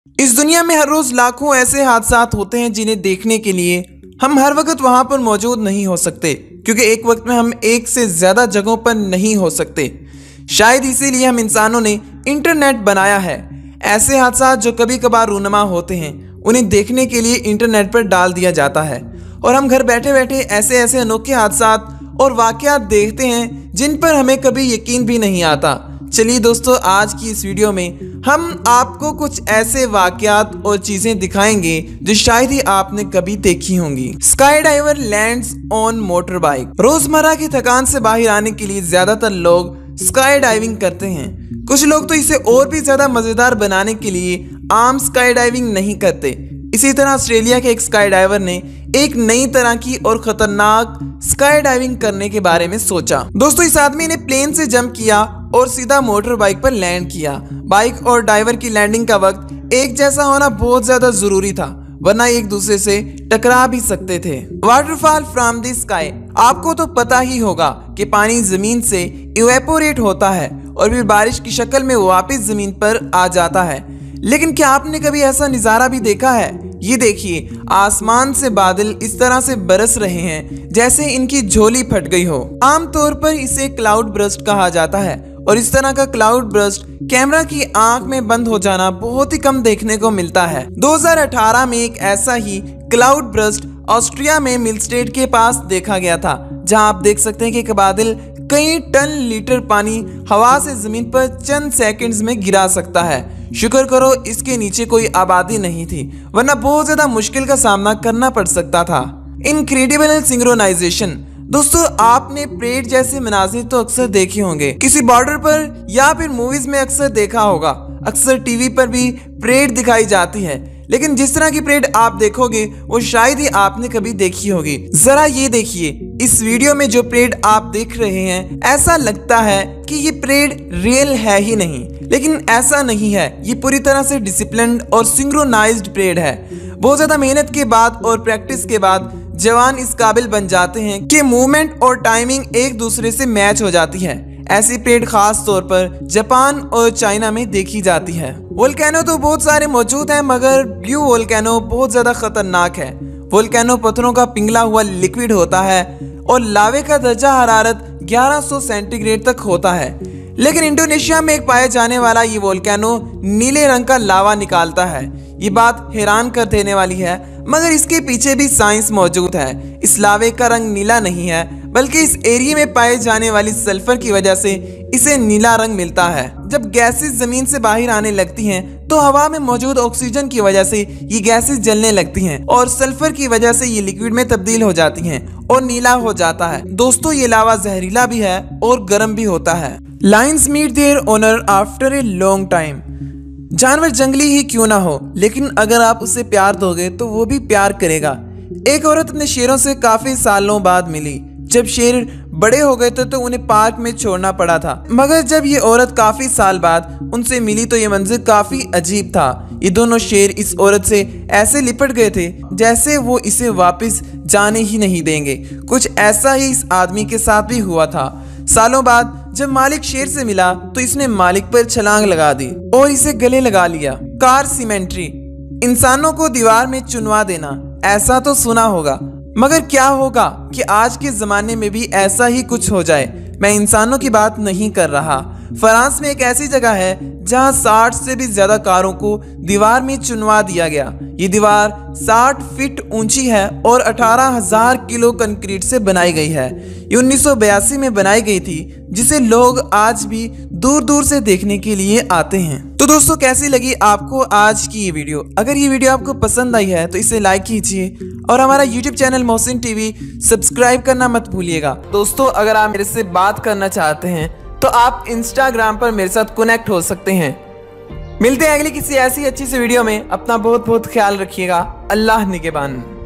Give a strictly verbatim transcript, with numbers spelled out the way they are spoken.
इस दुनिया में हर रोज लाखों ऐसे हादसा होते हैं जिन्हें देखने के लिए हम हर वक्त वहां पर मौजूद नहीं हो सकते, क्योंकि एक वक्त में हम एक से ज्यादा जगहों पर नहीं हो सकते। शायद इसीलिए हम इंसानों ने इंटरनेट बनाया है। ऐसे हादसा जो कभी कभार रूनुमा होते हैं उन्हें देखने के लिए इंटरनेट पर डाल दिया जाता है और हम घर बैठे बैठे ऐसे ऐसे अनोखे हादसा और वाकयात देखते हैं जिन पर हमें कभी यकीन भी नहीं आता। चलिए दोस्तों, आज की इस वीडियो में हम आपको कुछ ऐसे वाकयात और चीजें दिखाएंगे जो शायद ही आपने कभी देखी होंगी। Sky diver lands on motor bike. रोजमर्रा की थकान से बाहर आने के लिए ज्यादातर लोग स्काई डाइविंग करते हैं। कुछ लोग तो इसे और भी ज्यादा मजेदार बनाने के लिए आम स्काई डाइविंग नहीं करते। इसी तरह ऑस्ट्रेलिया के एक स्काई डाइवर ने एक नई तरह की और खतरनाक स्काई डाइविंग करने के बारे में सोचा। दोस्तों, इस आदमी ने प्लेन से जंप किया और सीधा मोटर बाइक पर लैंड किया। बाइक और डाइवर की लैंडिंग का वक्त एक जैसा होना बहुत ज्यादा जरूरी था, वरना एक दूसरे से टकरा भी सकते थे। Waterfall from the sky. आपको तो पता ही होगा कि पानी जमीन से इवेपोरेट होता है और फिर बारिश की शक्ल में वापस जमीन पर आ जाता है। लेकिन क्या आपने कभी ऐसा नजारा भी देखा है? ये देखिए, आसमान से बादल इस तरह से बरस रहे हैं जैसे इनकी झोली फट गई हो। आमतौर पर इसे क्लाउड बर्स्ट कहा जाता है और इस तरह का क्लाउड बर्स्ट कैमरा की आंख में बंद हो जाना बहुत ही कम देखने को मिलता है। दो हज़ार अठारह में एक ऐसा ही क्लाउड बर्स्ट ऑस्ट्रिया में मिलस्टेड के पास देखा गया था, जहां आप देख सकते हैं कि एक बादल कई टन लीटर पानी हवा से जमीन पर चंद सेकंड्स में गिरा सकता है। शुक्र करो इसके नीचे कोई आबादी नहीं थी, वरना बहुत ज्यादा मुश्किल का सामना करना पड़ सकता था। Incredible synchronization. दोस्तों, आपने परेड जैसे मनाजिर तो अक्सर देखे होंगे, किसी बॉर्डर पर या फिर मूवीज में अक्सर देखा होगा। अक्सर टीवी पर भी परेड दिखाई जाती है, लेकिन जिस तरह की परेड आप देखोगे वो शायद ही आपने कभी देखी होगी। जरा ये देखिए, इस वीडियो में जो परेड आप देख रहे हैं ऐसा लगता है कि ये परेड रियल है ही नहीं, लेकिन ऐसा नहीं है। ये पूरी तरह से डिसिप्लिन्ड और सिंक्रोनाइज्ड परेड है। बहुत ज्यादा मेहनत के बाद और प्रैक्टिस के बाद जवान इस काबिल बन जाते हैं कि मूवमेंट और टाइमिंग एक दूसरे से मैच हो जाती है। ऐसी परेड खास तौर पर जापान और चाइना में देखी जाती है। वोल्केनो तो बहुत सारे मौजूद हैं, मगर ब्लू वोल्केनो बहुत ज्यादा खतरनाक है। वोल्केनो पत्थरों का पिघला हुआ लिक्विड होता है और लावे का दर्जा हरारत ग्यारह सौ सेंटीग्रेड तक होता है। लेकिन इंडोनेशिया में एक पाया जाने वाला ये वोल्केनो नीले रंग का लावा निकालता है। ये बात हैरान कर देने वाली है, मगर इसके पीछे भी साइंस मौजूद है। इस लावे का रंग नीला नहीं है, बल्कि इस एरिया में पाए जाने वाली सल्फर की वजह से इसे नीला रंग मिलता है। जब गैसेस जमीन से बाहर आने लगती हैं, तो हवा में मौजूद ऑक्सीजन की वजह से ये गैसेस जलने लगती हैं और सल्फर की वजह से ये लिक्विड में तब्दील हो जाती हैं और नीला हो जाता है। दोस्तों, ये लावा जहरीला भी है और गर्म भी होता है। Lions meet their owner after a long time. जानवर जंगली ही क्यों ना हो, लेकिन अगर आप उसे प्यार दोगे तो वो भी प्यार करेगा। एक औरत अपने शेरों से काफी सालों बाद मिली। जब शेर बड़े हो गए थे तो उन्हें पार्क में छोड़ना पड़ा था, मगर जब ये औरत काफी साल बाद उनसे मिली तो ये मंजर काफी अजीब था। ये दोनों शेर इस औरत से ऐसे लिपट गए थे जैसे वो इसे वापस जाने ही नहीं देंगे। कुछ ऐसा ही इस आदमी के साथ भी हुआ था। सालों बाद जब मालिक शेर से मिला तो इसने मालिक पर छलांग लगा दी और इसे गले लगा लिया। Car cemetery. इंसानों को दीवार में चुनवा देना, ऐसा तो सुना होगा, मगर क्या होगा कि आज के जमाने में भी ऐसा ही कुछ हो जाए। मैं इंसानों की बात नहीं कर रहा। फ्रांस में एक ऐसी जगह है जहां साठ से भी ज्यादा कारों को दीवार में चुनवा दिया गया। ये दीवार साठ फीट ऊंची है और अठारह हजार किलो कंक्रीट से बनाई गई है। ये उन्नीस सौ बयासी में बनाई गई थी, जिसे लोग आज भी दूर दूर से देखने के लिए आते हैं। तो दोस्तों, कैसी लगी आपको आज की ये वीडियो? अगर ये वीडियो आपको पसंद आई है तो इसे लाइक कीजिए और हमारा YouTube channel Mohsin TV subscribe करना मत भूलिएगा। दोस्तों, अगर आप मेरे से बात करना चाहते हैं तो आप इंस्टाग्राम पर मेरे साथ कनेक्ट हो सकते हैं। मिलते हैं अगली किसी ऐसी अच्छी सी वीडियो में। अपना बहुत बहुत ख्याल रखिएगा। अल्लाह निगहबान।